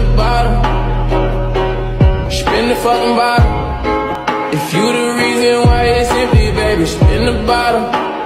the bottle. Spin the fucking bottle. If you the reason why it's empty, baby, spin the bottle.